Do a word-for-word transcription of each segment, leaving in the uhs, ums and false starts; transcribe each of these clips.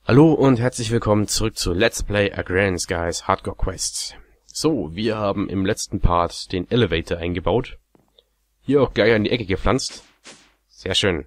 Hallo und herzlich willkommen zurück zu Let's Play Agrarian Skies Hardcore Quest. So, wir haben im letzten Part den Elevator eingebaut. Hier auch gleich an die Ecke gepflanzt. Sehr schön.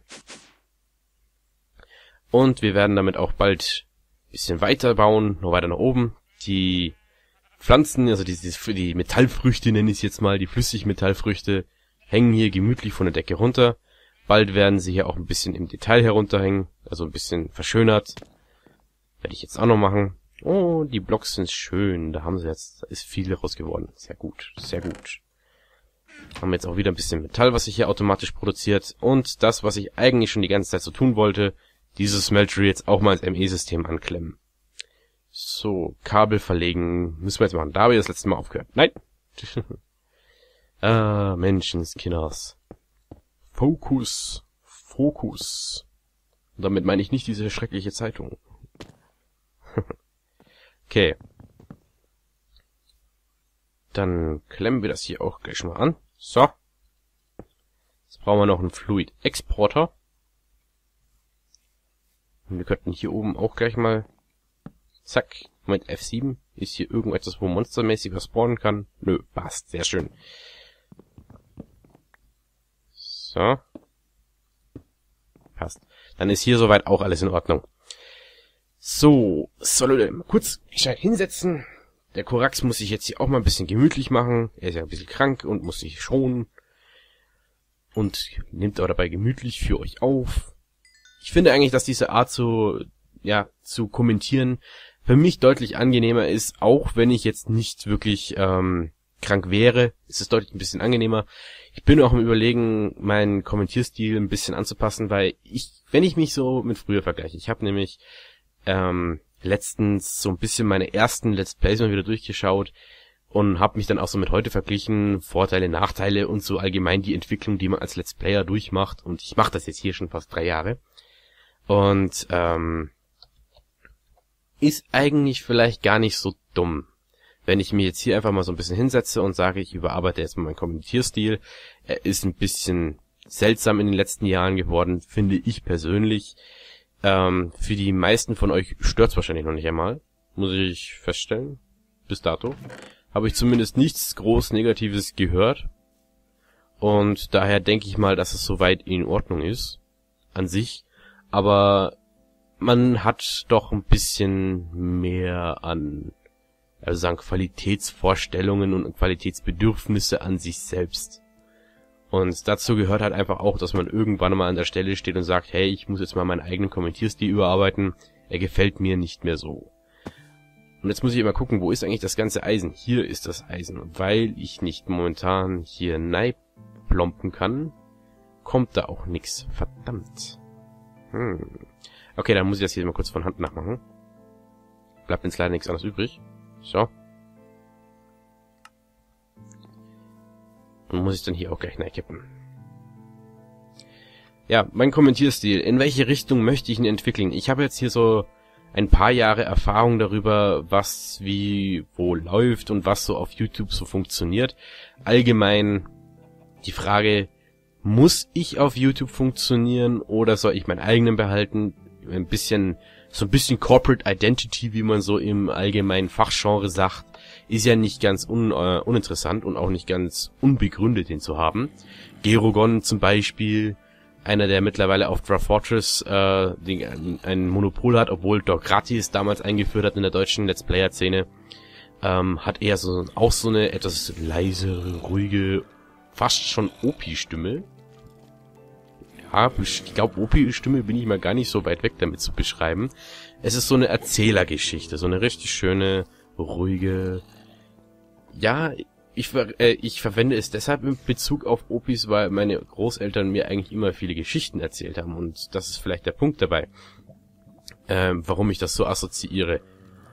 Und wir werden damit auch bald ein bisschen weiter bauen, noch weiter nach oben. Die Pflanzen, also die, die, die Metallfrüchte nenne ich es jetzt mal, die Flüssigmetallfrüchte, hängen hier gemütlich von der Decke runter. Bald werden sie hier auch ein bisschen im Detail herunterhängen, also ein bisschen verschönert. Werde ich jetzt auch noch machen. Oh, die Blocks sind schön. Da haben sie jetzt, da ist viel raus geworden. Sehr gut, sehr gut. Haben wir jetzt auch wieder ein bisschen Metall, was sich hier automatisch produziert. Und das, was ich eigentlich schon die ganze Zeit so tun wollte, dieses Smeltery jetzt auch mal ins M E-System anklemmen. So, Kabel verlegen. Müssen wir jetzt machen. Da habe ich das letzte Mal aufgehört. Nein! ah, Menschenskinders. Fokus. Fokus. Und damit meine ich nicht diese schreckliche Zeitung. Okay. Dann klemmen wir das hier auch gleich mal an. So. Jetzt brauchen wir noch einen Fluid Exporter. Und wir könnten hier oben auch gleich mal... Zack. Moment, F sieben. Ist hier irgendetwas, wo monstermäßig was spawnen kann? Nö, passt. Sehr schön. So. Passt. Dann ist hier soweit auch alles in Ordnung. So, so Leute, mal kurz gescheit hinsetzen. Der Korax muss sich jetzt hier auch mal ein bisschen gemütlich machen. Er ist ja ein bisschen krank und muss sich schonen. Und nimmt aber dabei gemütlich für euch auf. Ich finde eigentlich, dass diese Art zu, ja, zu kommentieren für mich deutlich angenehmer ist, auch wenn ich jetzt nicht wirklich ähm, krank wäre. Ist es deutlich ein bisschen angenehmer. Ich bin auch am Überlegen, meinen Kommentierstil ein bisschen anzupassen, weil ich, wenn ich mich so mit früher vergleiche, ich habe nämlich Ähm, letztens so ein bisschen meine ersten Let's Plays mal wieder durchgeschaut und habe mich dann auch so mit heute verglichen, Vorteile, Nachteile und so allgemein die Entwicklung, die man als Let's Player durchmacht. Und ich mache das jetzt hier schon fast drei Jahre. Und ähm, ist eigentlich vielleicht gar nicht so dumm, wenn ich mir jetzt hier einfach mal so ein bisschen hinsetze und sage, ich überarbeite jetzt mal meinen Kommentierstil. Er ist ein bisschen seltsam in den letzten Jahren geworden, finde ich persönlich. Ähm, für die meisten von euch stört's wahrscheinlich noch nicht einmal, muss ich feststellen. Bis dato habe ich zumindest nichts groß Negatives gehört. Und daher denke ich mal, dass es soweit in Ordnung ist, an sich. Aber man hat doch ein bisschen mehr an, also sagen, Qualitätsvorstellungen und Qualitätsbedürfnisse an sich selbst. Und dazu gehört halt einfach auch, dass man irgendwann mal an der Stelle steht und sagt, hey, ich muss jetzt mal meinen eigenen Kommentierstil überarbeiten. Er gefällt mir nicht mehr so. Und jetzt muss ich immer gucken, wo ist eigentlich das ganze Eisen? Hier ist das Eisen. Und weil ich nicht momentan hier plompen kann, kommt da auch nichts. Verdammt. Hm. Okay, dann muss ich das hier mal kurz von Hand nachmachen. Bleibt jetzt leider nichts anderes übrig. So. Und muss ich dann hier auch gleich reinkippen. Ja, mein Kommentierstil. In welche Richtung möchte ich ihn entwickeln? Ich habe jetzt hier so ein paar Jahre Erfahrung darüber, was wie wo läuft und was so auf YouTube so funktioniert. Allgemein die Frage, muss ich auf YouTube funktionieren oder soll ich meinen eigenen behalten? Ein bisschen, so ein bisschen Corporate Identity, wie man so im allgemeinen Fachgenre sagt, ist ja nicht ganz un, äh, uninteressant und auch nicht ganz unbegründet, den zu haben. Gerogon zum Beispiel, einer, der mittlerweile auf Dwarf Fortress äh, den, ein Monopol hat, obwohl Dokratis damals eingeführt hat in der deutschen Let's Player-Szene, ähm, hat eher so auch so eine etwas leisere, ruhige, fast schon O P-Stimme. Ja, ich glaube, O P-Stimme bin ich mal gar nicht so weit weg damit zu beschreiben. Es ist so eine Erzählergeschichte, so eine richtig schöne, ruhige... Ja, ich, ver äh, ich verwende es deshalb in Bezug auf O Ps, weil meine Großeltern mir eigentlich immer viele Geschichten erzählt haben. Und das ist vielleicht der Punkt dabei, ähm, warum ich das so assoziiere.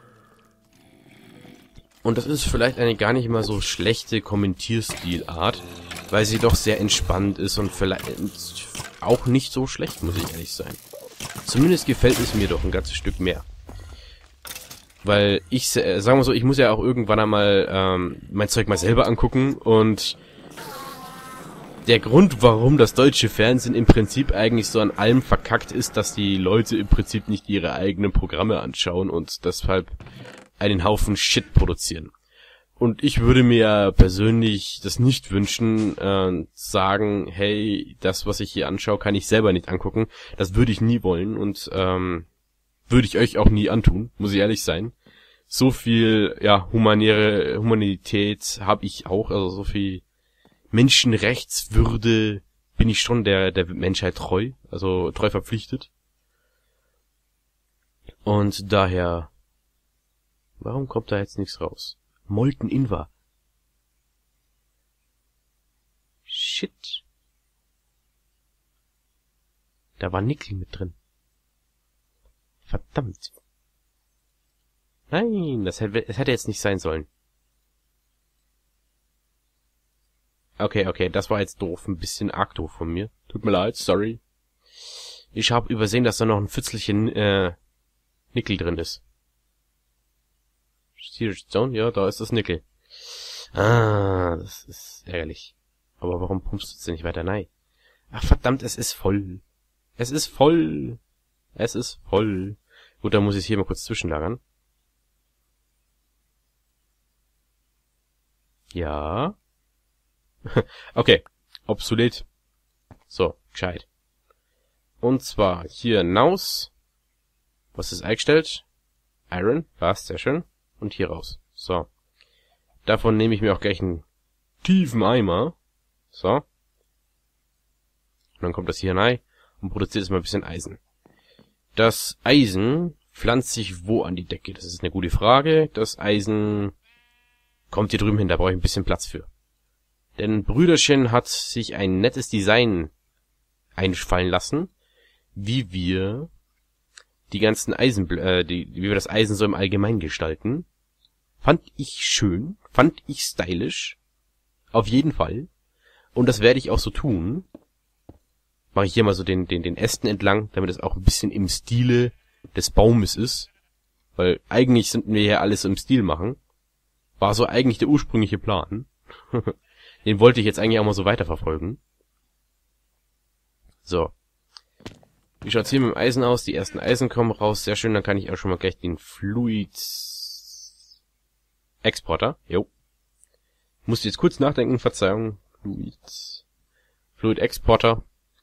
Und das ist vielleicht eine gar nicht mal so schlechte Kommentierstilart, weil sie doch sehr entspannt ist und vielleicht auch nicht so schlecht, muss ich ehrlich sein. Zumindest gefällt es mir doch ein ganzes Stück mehr. Weil ich, äh, sagen wir so, ich muss ja auch irgendwann einmal ähm, mein Zeug mal selber angucken und der Grund, warum das deutsche Fernsehen im Prinzip eigentlich so an allem verkackt ist, dass die Leute im Prinzip nicht ihre eigenen Programme anschauen und deshalb einen Haufen Shit produzieren. Und ich würde mir persönlich das nicht wünschen, äh, sagen, hey, das, was ich hier anschaue, kann ich selber nicht angucken. Das würde ich nie wollen und ähm, würde ich euch auch nie antun, muss ich ehrlich sein. So viel, ja, humanitäre Humanität habe ich auch, also so viel Menschenrechtswürde bin ich schon der der Menschheit treu, also treu verpflichtet. Und daher, warum kommt da jetzt nichts raus? Molten Invar. Shit. Da war Nickel mit drin. Verdammt. Nein, das hätte, das hätte jetzt nicht sein sollen. Okay, okay, das war jetzt doof. Ein bisschen arg doof von mir. Tut mir leid, sorry. Ich habe übersehen, dass da noch ein Pfützelchen äh, Nickel drin ist. Stone, ja, da ist das Nickel. Ah, das ist ärgerlich. Aber warum pumpst du jetzt nicht weiter rein? Ach verdammt, es ist voll. Es ist voll. Es ist voll. Gut, dann muss ich hier mal kurz zwischenlagern. Ja. Okay, obsolet. So, gescheit. Und zwar hier Naus. Was ist eingestellt? Iron, passt, sehr schön. Und hier raus. So. Davon nehme ich mir auch gleich einen tiefen Eimer. So. Und dann kommt das hier rein und produziert jetzt mal ein bisschen Eisen. Das Eisen pflanzt sich wo an die Decke? Das ist eine gute Frage. Das Eisen kommt hier drüben hin, da brauche ich ein bisschen Platz für. Denn Brüderchen hat sich ein nettes Design einfallen lassen, wie wir die ganzen Eisen, äh, die, wie wir das Eisen so im Allgemeinen gestalten. Fand ich schön, fand ich stylisch. Auf jeden Fall. Und das werde ich auch so tun. Mache ich hier mal so den, den, den Ästen entlang, damit es auch ein bisschen im Stile des Baumes ist. Weil eigentlich sind wir hier alles im Stil machen. War so eigentlich der ursprüngliche Plan. Den wollte ich jetzt eigentlich auch mal so weiterverfolgen. So. Wie schaut's hier mit dem Eisen aus? Die ersten Eisen kommen raus. Sehr schön, dann kann ich auch schon mal gleich den Fluid Exporter. Jo. Musste jetzt kurz nachdenken, Verzeihung. Fluid. Fluid Exporter.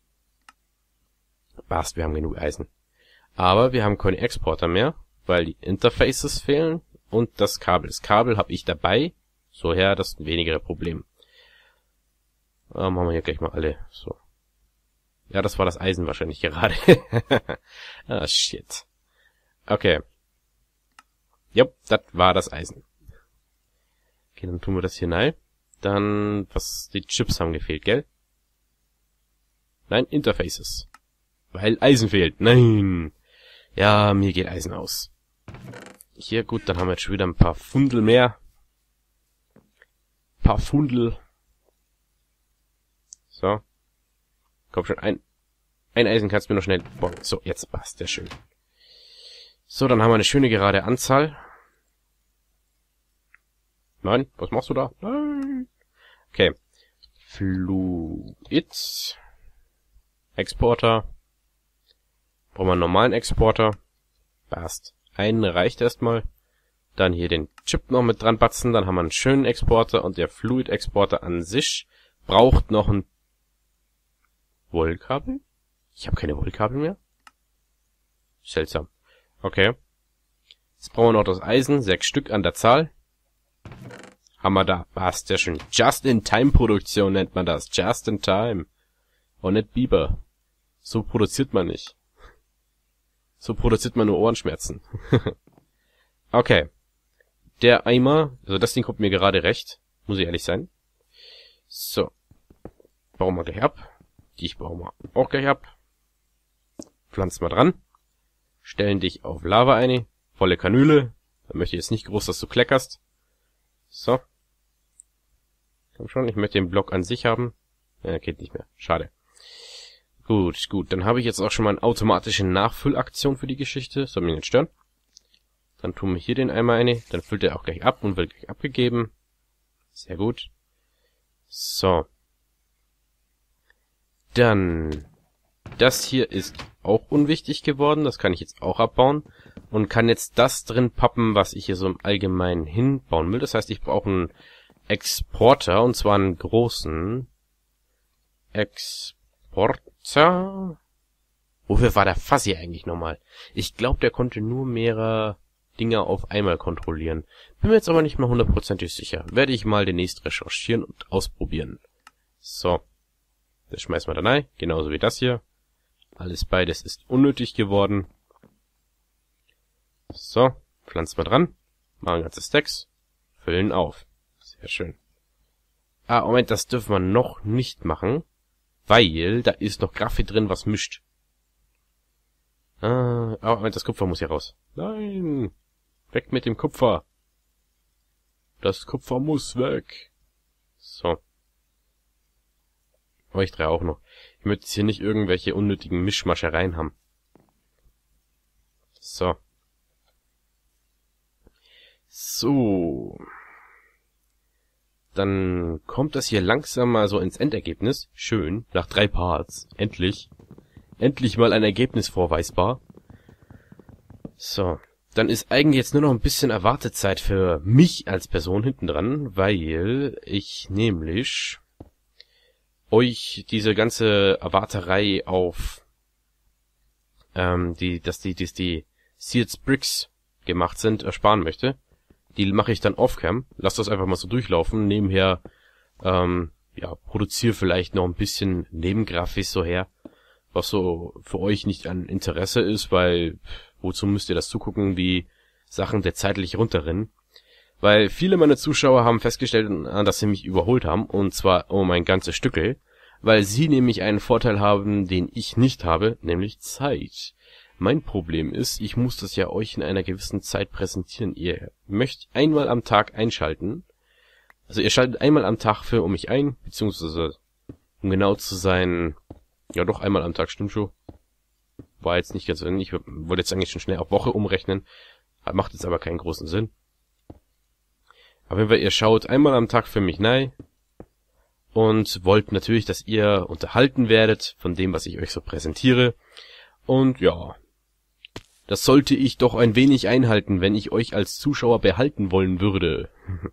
Passt, wir haben genug Eisen. Aber wir haben keine Exporter mehr, weil die Interfaces fehlen und das Kabel. Das Kabel habe ich dabei. So her, das ist ein weniger Problem. Äh, machen wir hier gleich mal alle. So. Ja, das war das Eisen wahrscheinlich gerade. Ah, shit. Okay. Jupp, das war das Eisen. Okay, dann tun wir das hier rein. Dann, was, die Chips haben gefehlt, gell? Nein, Interfaces. Weil Eisen fehlt. Nein. Ja, mir geht Eisen aus. Hier, gut, dann haben wir jetzt schon wieder ein paar Fundel mehr. Ein paar Fundel. So. Komm schon, ein, ein Eisen kannst du mir noch schnell bauen. So, jetzt passt, sehr schön. So, dann haben wir eine schöne gerade Anzahl. Nein, was machst du da? Nein. Okay. Fluid. Exporter. Brauchen wir einen normalen Exporter. Passt. Einen reicht erstmal. Dann hier den Chip noch mit dran batzen. Dann haben wir einen schönen Exporter. Und der Fluid Exporter an sich braucht noch ein Wollkabel? Ich habe keine Wollkabel mehr. Seltsam. Okay. Jetzt brauchen wir noch das Eisen. Sechs Stück an der Zahl. Haben wir da. Passt, sehr schön. Just-in-Time-Produktion nennt man das. Just-in-Time. Und nicht Biber. So produziert man nicht. So produziert man nur Ohrenschmerzen. Okay. Der Eimer, also das Ding kommt mir gerade recht. Muss ich ehrlich sein. So. Bauen wir gleich ab. Dich bauen wir auch gleich ab. Pflanzen wir dran. Stellen dich auf Lava ein. Volle Kanüle. Da möchte ich jetzt nicht groß, dass du kleckerst. So. Komm schon, ich möchte den Block an sich haben. Ja, geht nicht mehr. Schade. Gut, gut. Dann habe ich jetzt auch schon mal eine automatische Nachfüllaktion für die Geschichte. Soll mich nicht stören. Dann tun wir hier den Eimer ein. Dann füllt er auch gleich ab und wird gleich abgegeben. Sehr gut. So. Dann, das hier ist auch unwichtig geworden. Das kann ich jetzt auch abbauen. Und kann jetzt das drin pappen, was ich hier so im Allgemeinen hinbauen will. Das heißt, ich brauche einen Exporter, und zwar einen großen Exporter. Wofür war der Fuzzy eigentlich nochmal? Ich glaube, der konnte nur mehrere Dinger auf einmal kontrollieren. Bin mir jetzt aber nicht mal hundertprozentig sicher. Werde ich mal demnächst recherchieren und ausprobieren. So. Das schmeißen wir da rein. Genauso wie das hier. Alles beides ist unnötig geworden. So. Pflanzen wir dran. Machen ganze Stacks. Füllen auf. Sehr schön. Ah, Moment, das dürfen wir noch nicht machen. Weil da ist noch Graphit drin, was mischt. Ah, oh, Moment, das Kupfer muss hier raus. Nein. Weg mit dem Kupfer. Das Kupfer muss weg. So. Euch drei auch noch. Ich möchte jetzt hier nicht irgendwelche unnötigen Mischmaschereien haben. So. So. Dann kommt das hier langsam mal so ins Endergebnis. Schön. Nach drei Parts. Endlich. Endlich mal ein Ergebnis vorweisbar. So. Dann ist eigentlich jetzt nur noch ein bisschen Erwartezeit für mich als Person hinten dran, weil ich nämlich euch diese ganze Erwarterei auf ähm, die, dass die, dass die Seared Bricks gemacht sind, ersparen möchte. Die mache ich dann off-cam. Lasst das einfach mal so durchlaufen. Nebenher ähm, ja, produziere vielleicht noch ein bisschen Nebengrafik so her, was so für euch nicht an Interesse ist, weil wozu müsst ihr das zugucken, wie Sachen der zeitlich runterrennen? Weil viele meiner Zuschauer haben festgestellt, dass sie mich überholt haben, und zwar um ein ganzes Stückel, weil sie nämlich einen Vorteil haben, den ich nicht habe, nämlich Zeit. Mein Problem ist, ich muss das ja euch in einer gewissen Zeit präsentieren. Ihr möchtet einmal am Tag einschalten, also ihr schaltet einmal am Tag für um mich ein, beziehungsweise um genau zu sein, ja doch einmal am Tag, stimmt schon. War jetzt nicht ganz so, ich wollte jetzt eigentlich schon schnell auf Woche umrechnen, macht jetzt aber keinen großen Sinn. Aber wenn ihr schaut einmal am Tag für mich rein und wollt natürlich, dass ihr unterhalten werdet von dem, was ich euch so präsentiere. Und ja, das sollte ich doch ein wenig einhalten, wenn ich euch als Zuschauer behalten wollen würde.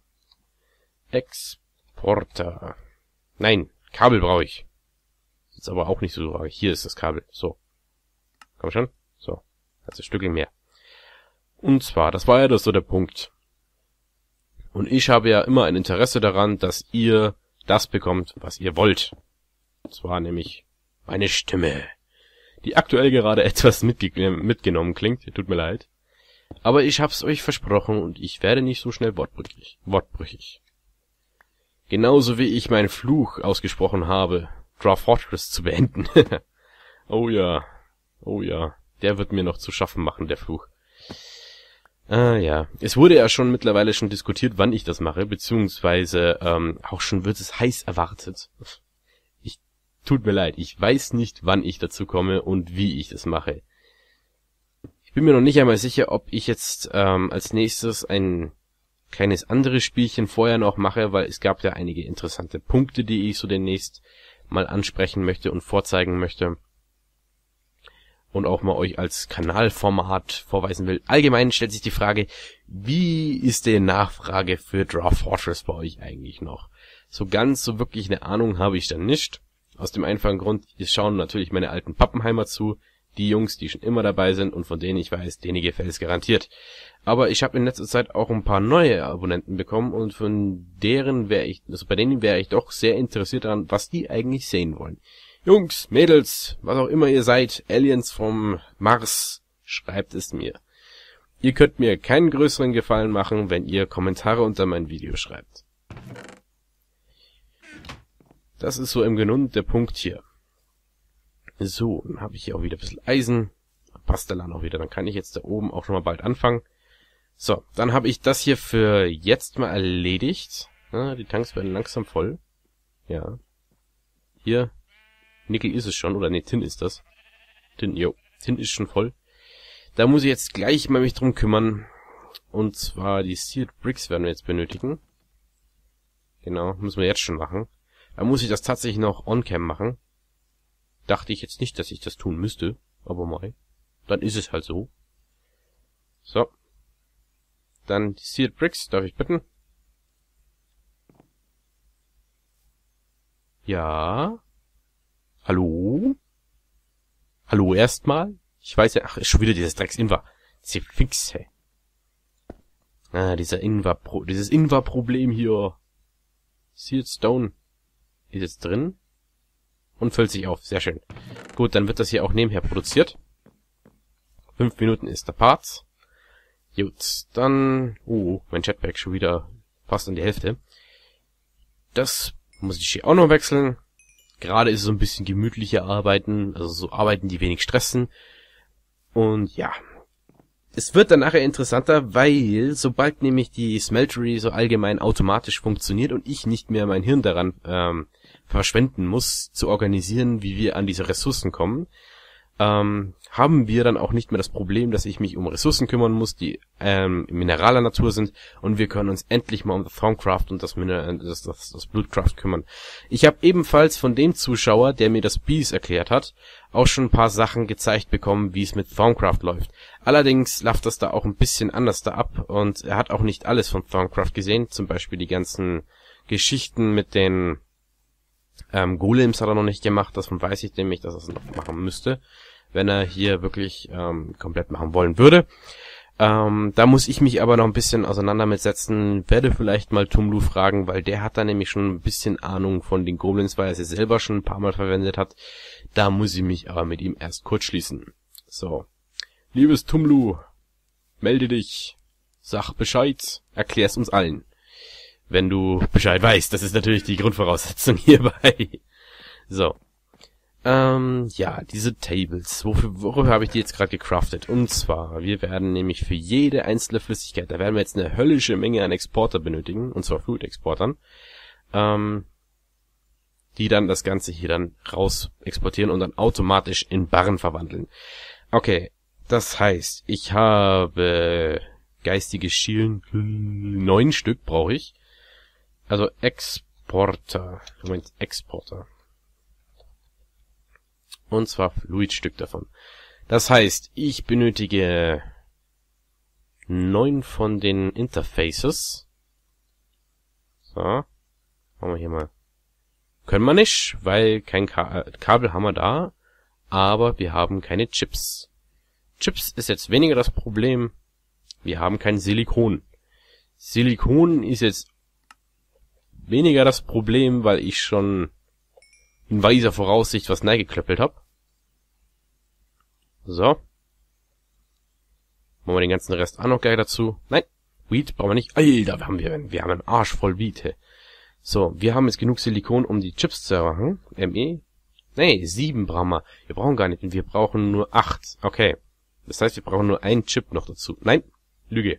Exporter. Nein, Kabel brauche ich. Ist aber auch nicht so. Hier ist das Kabel. So. Komm schon. So. Hat ein Stückchen mehr. Und zwar, das war ja das so der Punkt. Und ich habe ja immer ein Interesse daran, dass ihr das bekommt, was ihr wollt. Und zwar nämlich meine Stimme. Die aktuell gerade etwas mitge mitgenommen klingt. Tut mir leid. Aber ich hab's euch versprochen und ich werde nicht so schnell wortbrüchig. wortbrüchig. Genauso wie ich meinen Fluch ausgesprochen habe, Dwarf Fortress zu beenden. Oh ja. Oh ja. Der wird mir noch zu schaffen machen, der Fluch. Ah ja. Es wurde ja schon mittlerweile schon diskutiert, wann ich das mache, beziehungsweise ähm, auch schon wird es heiß erwartet. Ich tut mir leid, ich weiß nicht, wann ich dazu komme und wie ich das mache. Ich bin mir noch nicht einmal sicher, ob ich jetzt ähm, als nächstes ein kleines anderes Spielchen vorher noch mache, weil es gab ja einige interessante Punkte, die ich so demnächst mal ansprechen möchte und vorzeigen möchte. Und auch mal euch als Kanalformat vorweisen will. Allgemein stellt sich die Frage, wie ist die Nachfrage für Dwarf Fortress bei euch eigentlich noch? So ganz so wirklich eine Ahnung habe ich dann nicht. Aus dem einfachen Grund, es schauen natürlich meine alten Pappenheimer zu, die Jungs, die schon immer dabei sind und von denen ich weiß, denen gefällt es garantiert. Aber ich habe in letzter Zeit auch ein paar neue Abonnenten bekommen und von deren wäre ich, also bei denen wäre ich doch sehr interessiert daran, was die eigentlich sehen wollen. Jungs, Mädels, was auch immer ihr seid, Aliens vom Mars, schreibt es mir. Ihr könnt mir keinen größeren Gefallen machen, wenn ihr Kommentare unter mein Video schreibt. Das ist so im Grunde der Punkt hier. So, dann habe ich hier auch wieder ein bisschen Eisen. Passt der Lan auch wieder, dann kann ich jetzt da oben auch schon mal bald anfangen. So, dann habe ich das hier für jetzt mal erledigt. Ah, die Tanks werden langsam voll. Ja. Hier. Nickel ist es schon, oder ne, Tin ist das. Tin, jo, Tin ist schon voll. Da muss ich jetzt gleich mal mich drum kümmern. Und zwar die Seared Bricks werden wir jetzt benötigen. Genau, müssen wir jetzt schon machen. Da muss ich das tatsächlich noch on-cam machen. Dachte ich jetzt nicht, dass ich das tun müsste. Aber mal. Dann ist es halt so. So. Dann die Sealed Bricks, darf ich bitten? Ja. Hallo? Hallo erstmal? Ich weiß ja, ach, ist schon wieder dieses Drecks-Invar. Diese Fixe. Ah, dieser Invar, dieses Invar-Problem hier. Sealed Stone ist jetzt drin. Und füllt sich auf. Sehr schön. Gut, dann wird das hier auch nebenher produziert. Fünf Minuten ist der Part. Gut, dann... Oh, mein Jetpack schon wieder fast an die Hälfte. Das muss ich hier auch noch wechseln. Gerade ist es so ein bisschen gemütlicher Arbeiten. Also so Arbeiten, die wenig stressen. Und ja... Es wird dann nachher interessanter, weil sobald nämlich die Smeltery so allgemein automatisch funktioniert und ich nicht mehr mein Hirn daran ähm, verschwenden muss, zu organisieren, wie wir an diese Ressourcen kommen, ähm, haben wir dann auch nicht mehr das Problem, dass ich mich um Ressourcen kümmern muss, die ähm, mineraler Natur sind, und wir können uns endlich mal um das Thorncraft und das, Miner das, das, das Bloodcraft kümmern. Ich habe ebenfalls von dem Zuschauer, der mir das Bees erklärt hat, auch schon ein paar Sachen gezeigt bekommen, wie es mit Thorncraft läuft. Allerdings läuft das da auch ein bisschen anders da ab, und er hat auch nicht alles von Thorncraft gesehen, zum Beispiel die ganzen Geschichten mit den ähm, Golems hat er noch nicht gemacht, davon weiß ich nämlich, dass er es noch machen müsste, wenn er hier wirklich ähm, komplett machen wollen würde. Ähm, da muss ich mich aber noch ein bisschen auseinander mitsetzen, werde vielleicht mal Tumlu fragen, weil der hat da nämlich schon ein bisschen Ahnung von den Goblins, weil er sie selber schon ein paar Mal verwendet hat. Da muss ich mich aber mit ihm erst kurz schließen. So. Liebes Tumlu, melde dich, sag Bescheid, erklär's uns allen. Wenn du Bescheid weißt, das ist natürlich die Grundvoraussetzung hierbei. So. Ähm, ja, diese Tables. Wofür, worüber habe ich die jetzt gerade gecraftet? Und zwar, wir werden nämlich für jede einzelne Flüssigkeit, da werden wir jetzt eine höllische Menge an Exporter benötigen, und zwar Food-Exportern, ähm, die dann das Ganze hier dann raus exportieren und dann automatisch in Barren verwandeln. Okay, das heißt, ich habe geistige Schielen, neun Stück brauche ich. Also Exporter, Moment, Exporter. Und zwar Fluidstück davon. Das heißt, ich benötige neun von den Interfaces. So. Machen wir hier mal. Können wir nicht, weil kein Ka Kabel haben wir da. Aber wir haben keine Chips. Chips ist jetzt weniger das Problem. Wir haben kein Silikon. Silikon ist jetzt weniger das Problem, weil ich schon in weiser Voraussicht was neigeklöppelt habe. So. Machen wir den ganzen Rest auch noch gleich dazu. Nein, Wheat brauchen wir nicht. Alter, wir haben, wir, wir haben einen Arsch voll Wheat. Hey. So, wir haben jetzt genug Silikon, um die Chips zu machen. M E? Nee, sieben brauchen wir. Wir brauchen gar nicht. Und wir brauchen nur acht. Okay. Das heißt, wir brauchen nur einen Chip noch dazu. Nein, Lüge.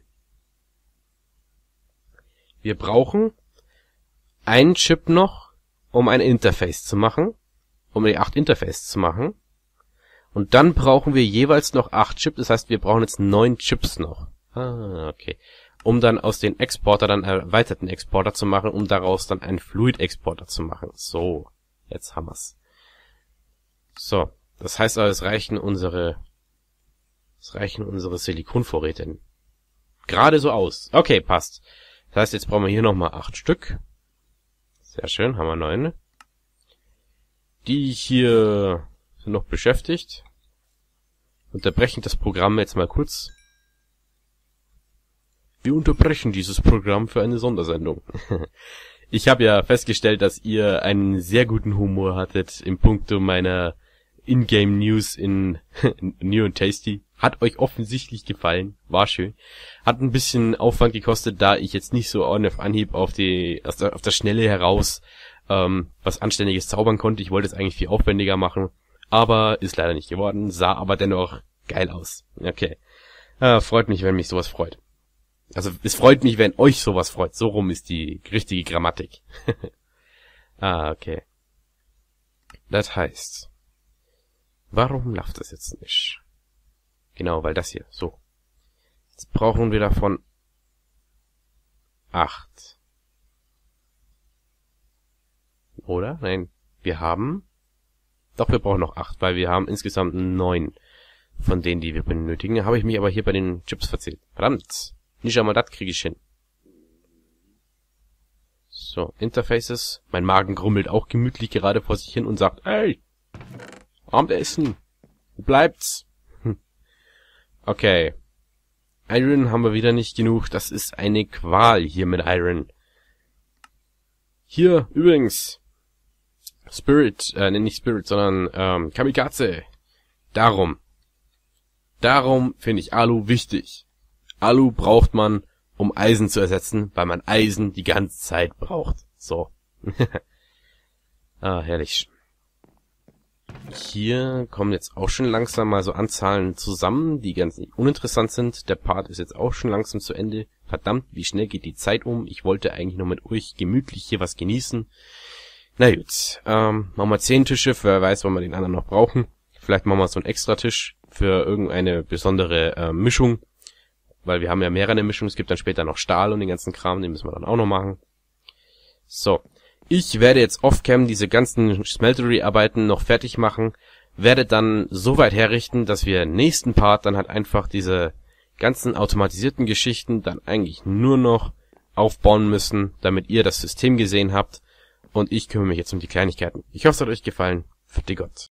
Wir brauchen einen Chip noch, um ein Interface zu machen. Um die acht Interface zu machen. Und dann brauchen wir jeweils noch acht Chips. Das heißt, wir brauchen jetzt neun Chips noch. Ah, okay. Um dann aus den Exporter dann erweiterten Exporter zu machen, um daraus dann einen Fluid-Exporter zu machen. So, jetzt haben wir's. So, das heißt aber, es reichen unsere, es reichen unsere Silikonvorräte gerade so aus. Okay, passt. Das heißt, jetzt brauchen wir hier nochmal acht Stück. Sehr schön, haben wir neun. Die hier sind noch beschäftigt. Unterbrechen das Programm jetzt mal kurz. Wir unterbrechen dieses Programm für eine Sondersendung. Ich habe ja festgestellt, dass ihr einen sehr guten Humor hattet im Puncto meiner Ingame News in New and Tasty. Hat euch offensichtlich gefallen. War schön. Hat ein bisschen Aufwand gekostet, da ich jetzt nicht so auf Anhieb auf die, auf der, auf der Schnelle heraus ähm, was Anständiges zaubern konnte. Ich wollte es eigentlich viel aufwendiger machen. Aber ist leider nicht geworden. Sah aber dennoch geil aus. Okay. Ah, freut mich, wenn mich sowas freut. Also es freut mich, wenn euch sowas freut. So rum ist die richtige Grammatik. Ah, okay. Das heißt, warum läuft das jetzt nicht? Genau, weil das hier, so. Jetzt brauchen wir davon acht. Oder? Nein, wir haben Doch, wir brauchen noch acht, weil wir haben insgesamt neun von denen, die wir benötigen. Habe ich mich aber hier bei den Chips verzählt. Verdammt. Nicht einmal das kriege ich hin. So, Interfaces. Mein Magen grummelt auch gemütlich gerade vor sich hin und sagt, ey, Abendessen. Wo bleibt's? Hm. Okay. Iron haben wir wieder nicht genug. Das ist eine Qual hier mit Iron. Hier, übrigens. Spirit, äh, nicht Spirit, sondern ähm, Kamikaze. Darum. Darum finde ich Alu wichtig. Alu braucht man, um Eisen zu ersetzen, weil man Eisen die ganze Zeit braucht. So. Ah, herrlich. Hier kommen jetzt auch schon langsam mal so Anzahlen zusammen, die ganz uninteressant sind. Der Part ist jetzt auch schon langsam zu Ende. Verdammt, wie schnell geht die Zeit um? Ich wollte eigentlich nur mit euch gemütlich hier was genießen. Na gut, ähm, machen wir zehn Tische, für wer weiß, wann wir den anderen noch brauchen. Vielleicht machen wir so einen Extra-Tisch für irgendeine besondere äh, Mischung. Weil wir haben ja mehrere Mischungen. Es gibt dann später noch Stahl und den ganzen Kram, den müssen wir dann auch noch machen. So, ich werde jetzt off-cam diese ganzen Smeltery-Arbeiten noch fertig machen. Werde dann so weit herrichten, dass wir nächsten Part dann halt einfach diese ganzen automatisierten Geschichten dann eigentlich nur noch aufbauen müssen, damit ihr das System gesehen habt. Und ich kümmere mich jetzt um die Kleinigkeiten. Ich hoffe, es hat euch gefallen. Für die Gott.